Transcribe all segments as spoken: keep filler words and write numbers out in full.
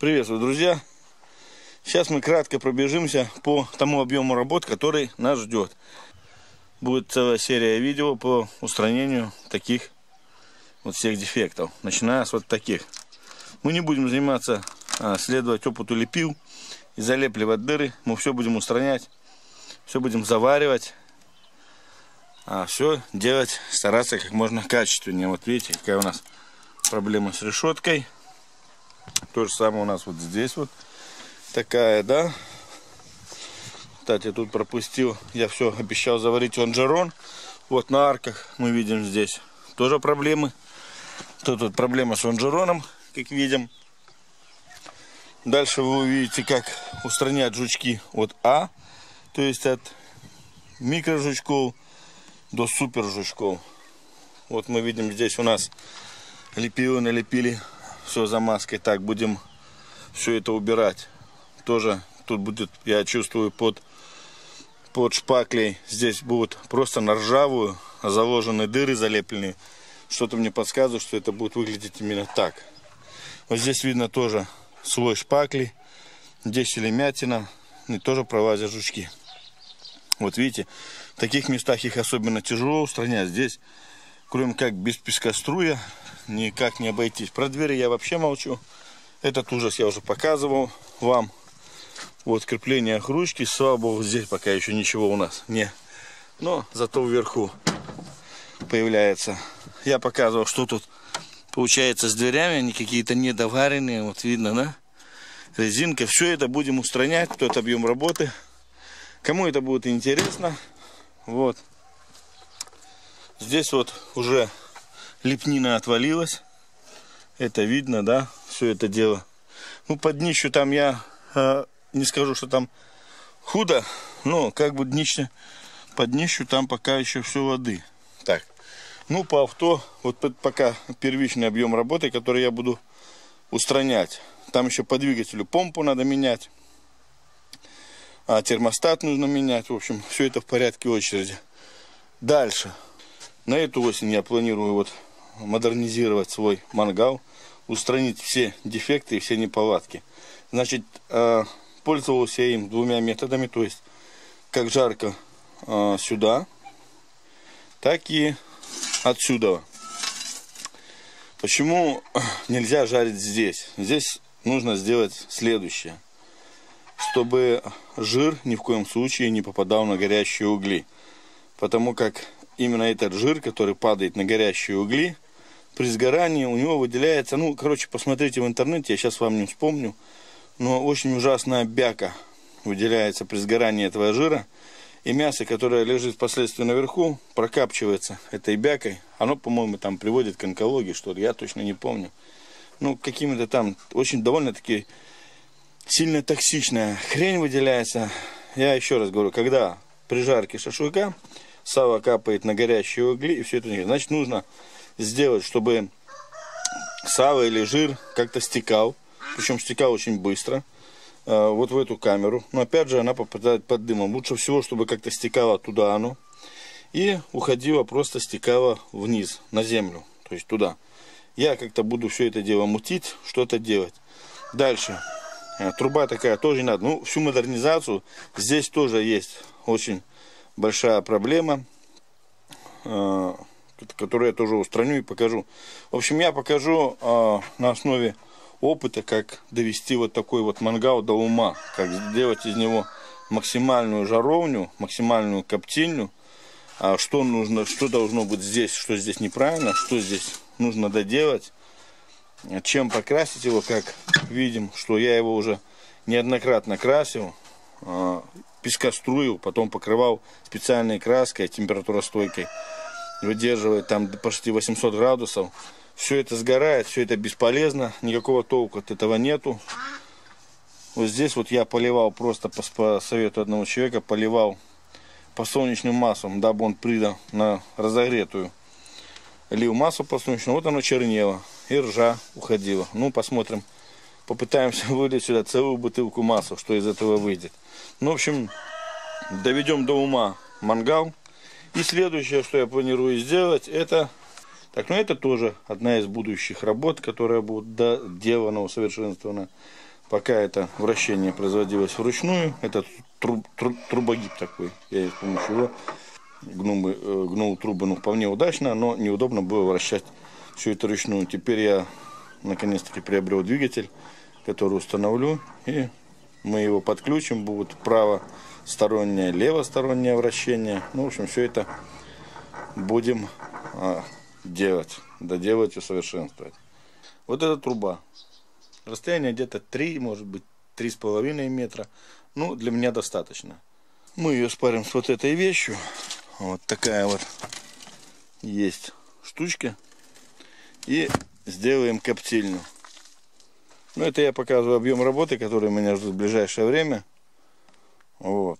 Приветствую, друзья! Сейчас мы кратко пробежимся по тому объему работ, который нас ждет. Будет целая серия видео по устранению таких вот всех дефектов, начиная с вот таких. Мы не будем заниматься а, следовать опыту лепил и залепливать дыры. Мы все будем устранять, все будем заваривать, а все делать, стараться как можно качественнее. Вот видите, какая у нас проблема с решеткой. То же самое у нас вот здесь вот такая, да. Кстати, тут пропустил, я все обещал заварить лонжерон. Вот на арках мы видим здесь тоже проблемы. Тут вот проблема с лонжероном, как видим. Дальше вы увидите, как устранять жучки от А, то есть от микрожучков до супер жучков. Вот мы видим, здесь у нас лепилы налепили, все замазкой. Так, будем все это убирать. Тоже тут будет, я чувствую, под, под шпаклей здесь будут просто на ржавую заложены дыры залепленные. Что-то мне подсказывает, что это будет выглядеть именно так. Вот здесь видно тоже слой шпакли. Здесь лемятина. И тоже пролазят жучки. Вот видите, в таких местах их особенно тяжело устранять. Здесь, кроме как без пескоструя, никак не обойтись. Про двери я вообще молчу. Этот ужас я уже показывал вам. Вот крепление ручки. Слава богу, здесь пока еще ничего у нас не. Но зато вверху появляется. Я показывал, что тут получается с дверями. Они какие-то недоваренные. Вот видно, да? Резинка. Все это будем устранять. Тот объем работы. Кому это будет интересно. Вот. Здесь вот уже лепнина отвалилась. Это видно, да? Все это дело. Ну, под днищу там я э, не скажу, что там худо. Но как бы днище, под днищу там пока еще все воды. Так. Ну, по авто, вот пока первичный объем работы, который я буду устранять. Там еще по двигателю помпу надо менять. А термостат нужно менять. В общем, все это в порядке очереди. Дальше. На эту осень я планирую вот модернизировать свой мангал. Устранить все дефекты и все неполадки. Значит, пользовался я им двумя методами. То есть, как жарко сюда, так и отсюда. Почему нельзя жарить здесь? Здесь нужно сделать следующее. Чтобы жир ни в коем случае не попадал на горящие угли. Потому как именно этот жир, который падает на горящие угли, при сгорании у него выделяется, ну, короче, посмотрите в интернете, я сейчас вам не вспомню, но очень ужасная бяка выделяется при сгорании этого жира. И мясо, которое лежит впоследствии наверху, прокапчивается этой бякой. Оно, по-моему, там приводит к онкологии, что ли, я точно не помню. Ну, какими-то там очень довольно-таки сильно токсичная хрень выделяется. Я еще раз говорю, когда при жарке шашлыка сало капает на горящие угли и все это, значит, нужно сделать, чтобы сало или жир как-то стекал, причем стекал очень быстро, э, вот в эту камеру. Но опять же она попадает под дымом. Лучше всего, чтобы как-то стекало туда оно и уходило, просто стекало вниз, на землю, то есть туда. Я как-то буду все это дело мутить, что-то делать. Дальше. Э, труба такая тоже не надо. Ну, всю модернизацию здесь тоже есть очень большая проблема, э, которую я тоже устраню и покажу. В общем, я покажу э, на основе опыта, как довести вот такой вот мангал до ума, как сделать из него максимальную жаровню, максимальную коптильню, а что нужно, что должно быть здесь, что здесь неправильно, что здесь нужно доделать, чем покрасить его, как видим, что я его уже неоднократно красил, э, пескоструил, потом покрывал специальной краской, температуростойкой. Выдерживает там почти восемьсот градусов. Все это сгорает, все это бесполезно, никакого толку от этого нету. Вот здесь вот я поливал просто по, по совету одного человека, поливал подсолнечным маслом, дабы он придал на разогретую. Лил масло подсолнечное, вот оно чернело и ржа уходила. Ну, посмотрим, попытаемся вылить сюда целую бутылку масла, что из этого выйдет. Ну, в общем, доведем до ума мангал. И следующее, что я планирую сделать, это Так, ну это тоже одна из будущих работ, которая будет доделана, усовершенствована. Пока это вращение производилось вручную, это труб, труб, трубогиб такой, я с помощью его гнул, гнул трубы, ну, вполне удачно, но неудобно было вращать все это вручную. Теперь я наконец-таки приобрел двигатель, который установлю, и мы его подключим, будет правостороннее, левостороннее вращение. Ну, в общем, все это будем а, делать, доделать, усовершенствовать. Вот эта труба. Расстояние где-то три, может быть, три с половиной метра. Ну, для меня достаточно. Мы ее спарим с вот этой вещью. Вот такая вот есть штучка. И сделаем коптильню. Ну, это я показываю объем работы, который меня ждет в ближайшее время. Вот.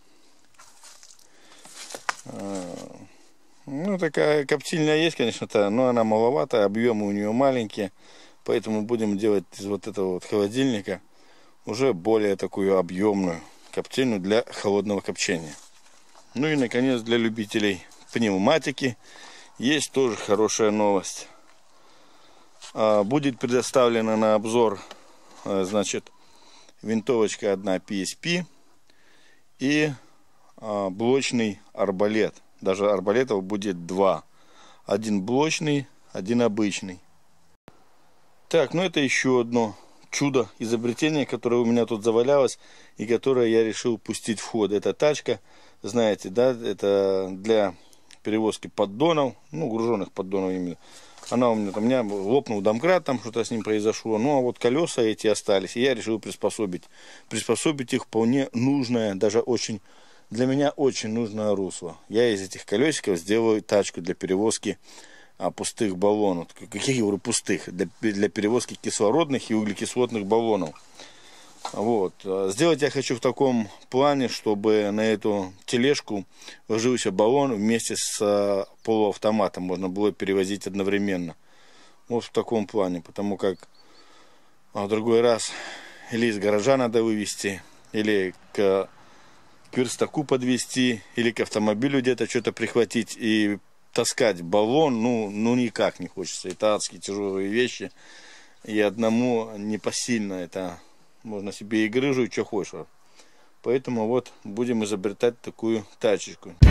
Ну, такая коптильня есть, конечно-то, но она маловато, объемы у нее маленькие. Поэтому будем делать из вот этого вот холодильника уже более такую объемную коптильню для холодного копчения. Ну и, наконец, для любителей пневматики есть тоже хорошая новость. Будет предоставлена на обзор, значит, винтовочка одна пи эс пи и блочный арбалет. Даже арбалетов будет два. Один блочный, один обычный. Так, ну это еще одно чудо изобретение, которое у меня тут завалялось и которое я решил пустить в ход. Это тачка, знаете, да, это для перевозки поддонов, ну, груженных поддонов именно. Она у меня там, у меня лопнул домкрат, там что-то с ним произошло. Ну, а вот колеса эти остались, и я решил приспособить. Приспособить их вполне нужное, даже очень, для меня очень нужное русло. Я из этих колесиков сделаю тачку для перевозки а, пустых баллонов. Каких я говорю пустых? Для, для перевозки кислородных и углекислотных баллонов. Вот. Сделать я хочу в таком плане, чтобы на эту тележку ложился баллон вместе с полуавтоматом. Можно было перевозить одновременно. Вот в таком плане. Потому как в другой раз или из гаража надо вывести, или к, к верстаку подвести, или к автомобилю где-то что-то прихватить и таскать баллон. Ну, ну никак не хочется. Это адские тяжелые вещи. И одному непосильно это... Можно себе и грыжу, и что хочешь. Поэтому вот будем изобретать такую тачечку.